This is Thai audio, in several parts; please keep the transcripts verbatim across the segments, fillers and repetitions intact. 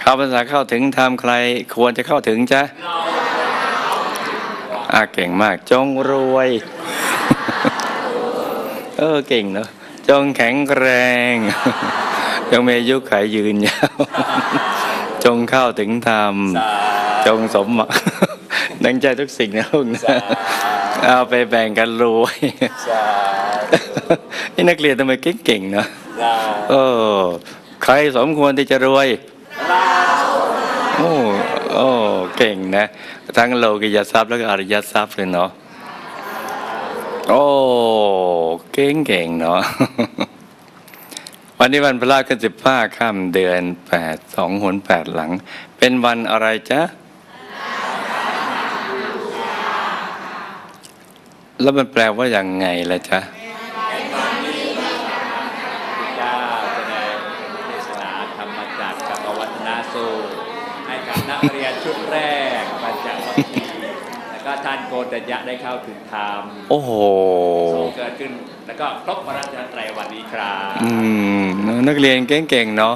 เข้าพรรษาเข้าถึงธรรมใครควรจะเข้าถึงจ๊ะอ่าเก่งมากจงรวยเออเก่งเนาะจงแข็งแรงจงมีอายุขัยยืนยาวจงเข้าถึงธรรมจงสมหวังดังใจทุกสิ่งนะลูกนะเอาไปแบ่งกันรวยนี่นักเรียนทำไมเก่งๆเนาะเออใครสมควรที่จะรวยโอ้โอ้เก่งนะทั้งโลกิยทรัพย์แล้วก็อริยทรัพย์เลยเนาะโอ้เก่งเก่งเนาะวันนี้วันพระราชขึ้นสิบห้าค่ำเดือนแปดสองหนแปดหลังเป็นวันอะไรจ๊ะแล้วมันแปลว่าอย่างไงล่ะจ๊ะนักเรียนชุดแรกปัญจวัคคีย์แล้วก็ท่านโกฏยะได้เข้าถึงธรรมโอ้โหเกิดขึ้นแล้วก็ครบพระรัตนตรัยวันนี้ครับอืมนักเรียนเก่งๆเนาะ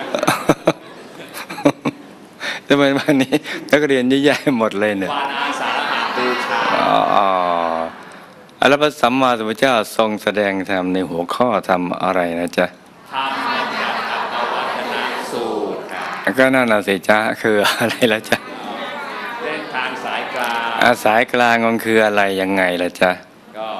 ทำไมวันนี้นักเรียนเยอะแยะหมดเลยเนี่ยวันอาสาฬหบูชาอ๋อแล้วพระสัมมาสัมพุทธเจ้าทรงแสดงธรรมในหัวข้อธรรมอะไรนะจ๊ะธรรมจากอัตตวัฒนสูตรครับก็นั่นน่ะสิจ๊ะคืออะไรล่ะจ๊ะเส้นทางสายกลางอาสายกลางมันคืออะไรยังไงล่ะจ๊ะก็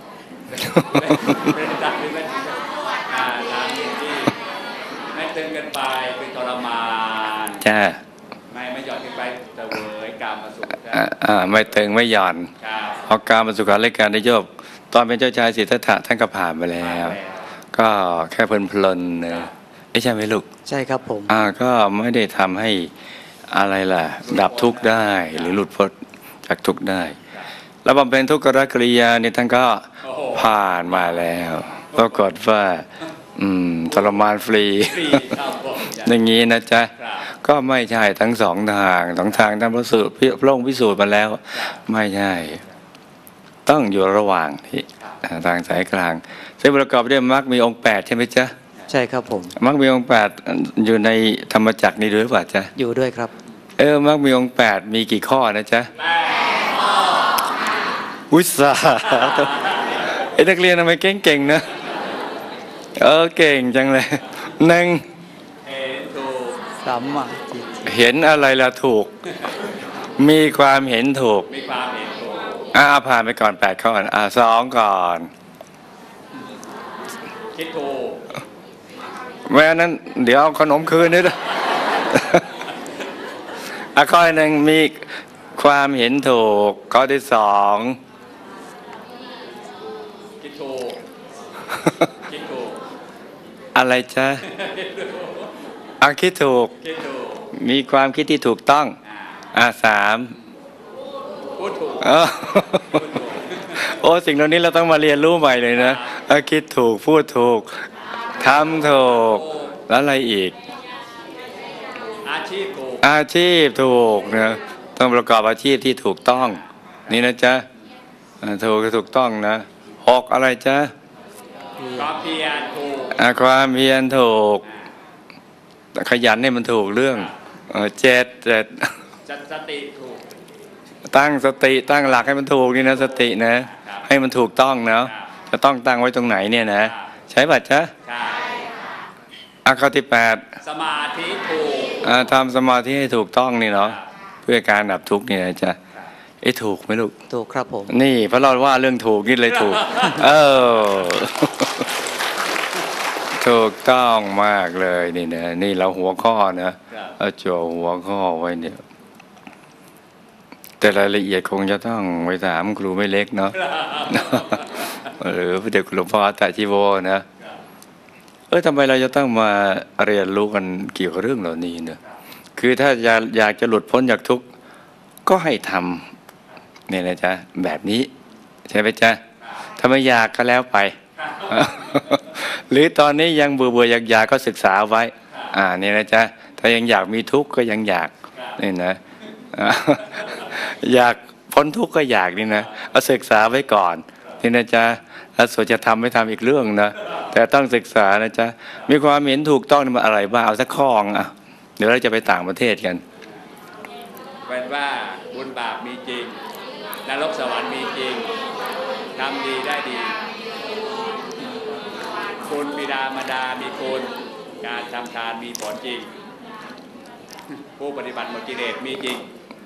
เป็นทางที่ไม่ทางที่ไม่ตึงกันไปเป็นทรมานจ้าไม่ไม่หย่อนขึ้นไปเสวยกามมาสุขอ่าไม่ตึงไม่หย่อนเพราะกามมาสุขและการได้โยบตอนเป็นเจ้าชายสิทธัตถะท่านก็ผ่านไปแล้วก็แค่เพลินๆเนอะใช่ไหมลูกใช่ครับผมอ่าก็ไม่ได้ทำให้อะไรล่ะดับทุกข์ได้หรือหลุดพ้นจากทุกข์ได้แล้วบำเพ็ญทุกขกริยาเนี่ยท่านก็ผ่านมาแล้วปรากฏว่าอืมทรมานฟรีอย่างนี้นะจ๊ะก็ไม่ใช่ทั้งสองทางสองทางท่านพระสูตรพระองค์พิสูจน์มาแล้วไม่ใช่ต้องอยู่ระหว่างที่ทางสายกลางซึ่งประกอบด้วยมรรคมีองค์แปดใช่ไหมจ๊ะใช่ครับผมมรรคมีองค์แปดอยู่ในธรรมจักรนี่ด้วยป่ะจ๊ะอยู่ด้วยครับเออมรรคมีองค์แปดมีกี่ข้อนะจ๊ะอุตสาห์ไอ้นักเรียนทำไมเก่งๆนะเออเก่งจังเลยหนึ่งสัมมาทิฏฐิเห็นอะไรละถูกมีความเห็นถูกมีความเห็นถูกอ่าผ่านไปก่อนแปดข้ออ่าสองก่อนคิดถูกแม่นั้นเดี๋ยวเอาขนมคืนนี่ด้วยอ่ะข้อหนึ่งมีความเห็นถูกข้อที่สองคิดถูกคิดถูกอะไรจ๊ะอ่ะคิดถูกมีความคิดที่ถูกต้องอ่ะสามพูดถูกโอ้สิ่งเหล่านี้เราต้องมาเรียนรู้ใหม่เลยนะคิดถูกพูดถูกทำถูกแล้วอะไรอีกอาชีพถูกอาชีพถูกนะต้องประกอบอาชีพที่ถูกต้องนี่นะจ๊ะถูกถูกต้องนะหกอะไรจ๊ะความเพียรถูกความเพียรถูกขยันให้มันถูกเรื่องเจ็ดเจ็ดสติถูกตั้งสติตั้งหลักให้มันถูกนี่นะสตินะให้มันถูกต้องนะจะต้องตั้งไว้ตรงไหนเนี่ยนะใช้บัตรจ๊ะใช่อ่ะข้อที่แปดสมาธิถูกอ่าทำสมาธิให้ถูกต้องนี่เนาะเพื่อการดับทุกข์นี่นะจ๊ะไอ้ถูกไหมลูกถูกครับผมนี่เพราะเราว่าเรื่องถูกนี่เลยถูกเออถูกต้องมากเลยนี่นะนี่เราหัวข้อนะเอาจั่วหัวข้อไว้เนี่ยแต่รายละเอียดคงจะต้องไปถามครูไม่เล็กเนาะหรือพระเดชคุณหลวงพ่อตาชีโวนะเออทำไมเราจะต้องมาเรียนรู้กันเกี่ยวกับเรื่องเหล่านี้เนี่ยคือถ้าอยากอยากจะหลุดพ้นจากทุกข์ก็ให้ทำเนี่ยนะจ๊ะแบบนี้ใช่ไหมจ๊ะถ้าไม่อยากก็แล้วไปหรือตอนนี้ยังเบื่อเบื่ออยากอยากก็ศึกษาไว้อ่านี่นะจ๊ะถ้ายังอยากมีทุกข์ก็ยังอยากนี่นะอยากพ้นทุกข์ก็อยากนี่นะเอาศึกษาไว้ก่อนนี่นะจ๊ะแล้วส่วนจะทำไม่ทำอีกเรื่องนะแต่ต้องศึกษานะจ๊ะมีความเห็นถูกต้องมันอะไรบ้างเอาสักข้ออ่ะเดี๋ยวเราจะไปต่างประเทศกันเป็นว่าบุญบาปมีจริงนรกสวรรค์มีจริงทำดีได้ดีคุณบิดามารดามีคุณการทำทานมีผลจริงผู้ปฏิบัติหมดกิเลสมีจริง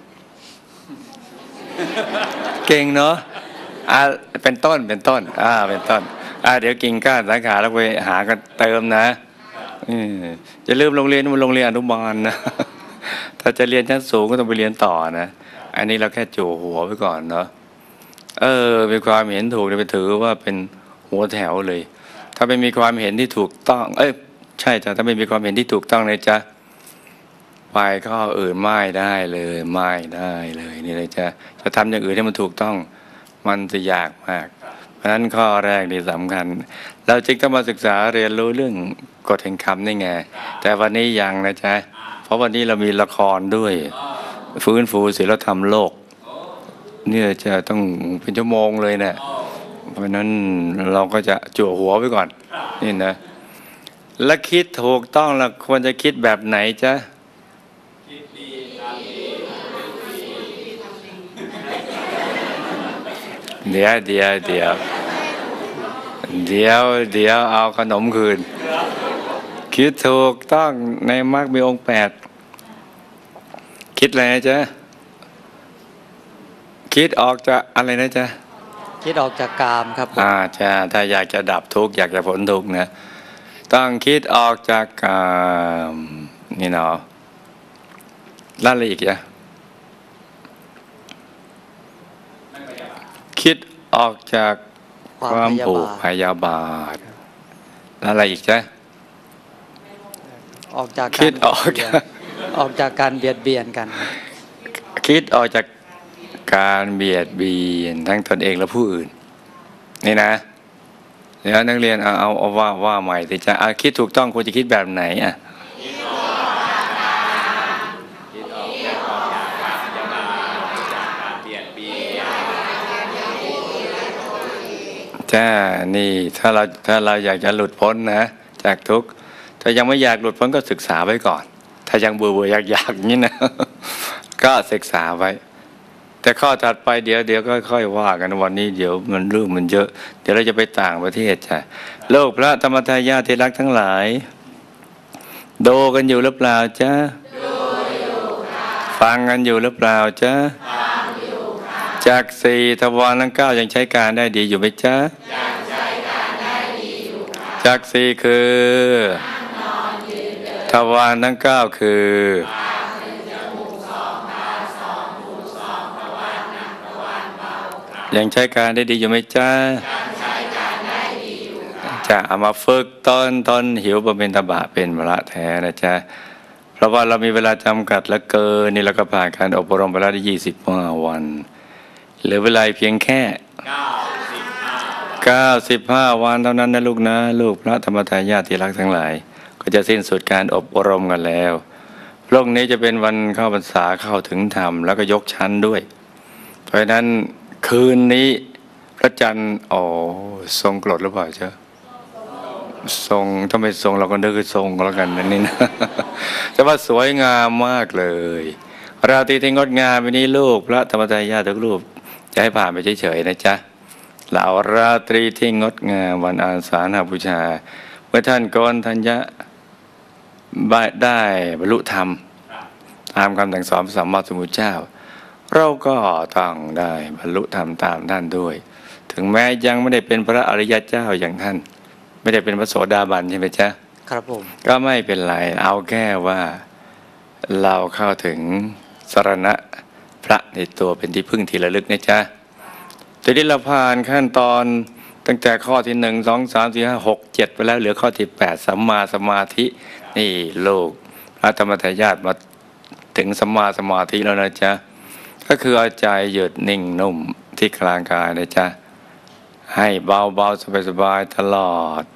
เก่งเนาะอ่าเป็นต้นเป็นต้นอ่าเป็นต้นอ่าเดี๋ยวกินก้านสาขาแล้วไปหากันเติมนะอืมจะลืมโรงเรียนมันโรงเรียนอนุบาลนะ ถ้าจะเรียนชั้นสูงก็ต้องไปเรียนต่อนะอันนี้เราแค่จู่หัวไปก่อนเนาะเออมีความเห็นถูกเนี่ยไปถือว่าเป็นหัวแถวเลย ถ้าไม่มีความเห็นที่ถูกต้องเอ้ยใช่จ้ะถ้าไม่มีความเห็นที่ถูกต้องเลยจ้ะไปข้ออื่นไม่ได้เลยไม่ได้เลยนี่เลยจะจะทำอย่างอื่นให้มันถูกต้องมันจะยากมากเพราะฉะนั้นข้อแรกนี่สำคัญเราจึงต้องมาศึกษาเรียนรู้เรื่องกฎแห่งคำนี่ไงแต่วันนี้ยังนะจ๊ะเพราะวันนี้เรามีละครด้วยฟื้นฟูศีลธรรมโลกเนี่ยจะต้องเป็นชั่วโมงเลยเนี่ยเพราะนั้นเราก็จะจั่วหัวไว้ก่อนนี่นะและคิดถูกต้องเราควรจะคิดแบบไหนจ๊ะเดี๋ยวเดี๋ยวเดี๋ยวเดี๋ยวเดี๋ยวเอาขนมคืนคิดถูกต้องในมรรคมีองค์แปดคิดอะไรนะจ๊ะคิดออกจากอะไรนะจ๊ะคิดออกจากกามครับอ่าจ้าถ้าอยากจะดับทุกข์อยากจะพ้นทุกข์นะต้องคิดออกจากกามนี่เนาะแล้วอะไรอีกจ๊ะคิดออกจากความผูกพยาบาทแล้วอะไรอีกจ๊ะออกจากคิดออกจากออกจากการเบียดเบียนกันคิดออกจากการเบียดเบียนทั้งตนเองและผู้อื่นนี่นะเดี๋ยวนักเรียนเอาเอาเอาว่าว่าใหม่สิจ๊ะเอาคิดถูกต้องควรจะคิดแบบไหนอ่ะจ้านี่ถ้าเราถ้าเราอยากจะหลุดพ้นนะจากทุกข์ถ้ายังไม่อยากหลุดพ้นก็ศึกษาไว้ก่อนถ้ายังเบื่อเบื่ออยากอยากอย่างนี้นะ ก็ศึกษาไว้แต่ข้อถัดไปเดี๋ยวเดี๋ยวก็ค่อยว่ากันวันนี้เดี๋ยวมันเรื่องมันเยอะเดี๋ยวเราจะไปต่างประเทศจ้ะโลกพระธรรมทายาทที่รักทั้งหลายดูกันอยู่หรือเปล่าจ๊ะฟังกันอยู่หรือเปล่าจ๊ะจากสี่ทวารทั้งเก้ายังใช้การได้ดีอยู่ไหมจ๊ะจากสี่คือทวารทั้งเก้าคือยังใช้การได้ดีอยู่ไหมจ๊ะจะเอามาฝึกตอนตอนหิวบำเพ็ญตบะเป็นพระแท้นะจ๊ะเพราะว่าเรามีเวลาจำกัดเหลือเกินนี่เราก็ผ่านการอบรมไปแล้วได้ยี่สิบห้าวันเหลือเวลาเพียงแค่เก้าสิบห้าวันเท่านั้นนะลูกนะลูกพระธรรมทายาทที่รักทั้งหลายก็จะสิ้นสุดการอบรมกันแล้วพรุ่งนี้จะเป็นวันเข้าพรรษาเข้าถึงธรรมแล้วก็ยกชั้นด้วยเพราะฉะนั้นคืนนี้พระจันทร์อ๋อทรงกรดหรือเปล่าเจ้าทรงถ้าไม่ทรงเราก็นึกคือทรงก็แล้วกันนั่นนี่นะแต่ว่าสวยงามมากเลยราตรีที่งดงามวันนี้ลูกพระธรรมทายาททุกรูปจะให้ผ่านไปเฉยๆนะจ๊ะเหล่าราตรีที่งดงามวันอาสาฬหบูชาเมื่อท่านโกนทัญญะได้บรรลุธรรมตามคำสั่งสอนพระสัมมาสัมพุทธเจ้าเราก็ต้องได้บรรลุธรรมตามท่านด้วยถึงแม้ยังไม่ได้เป็นพระอริยเจ้าอย่างท่านไม่ได้เป็นพระโสดาบันใช่ไหมจ๊ะครับผมก็ไม่เป็นไรเอาแค่ว่าเราเข้าถึงสรณะพระในตัวเป็นที่พึ่งที่ระลึกนะจ๊ะทีนี้เราผ่านขั้นตอนตั้งแต่ข้อที่หนึ่งสองสามสี่ห้าหกเจ็ดไปแล้วเหลือข้อที่แปดสัมมาสมาธินี่โลกพระธรรมทายาทมาถึงสัมมาสมาธิแล้วนะจ๊ะก็คือเอาใจหยุดนิ่งนุ่มที่กลางกายนะจ๊ะให้เบาๆสบายๆตลอด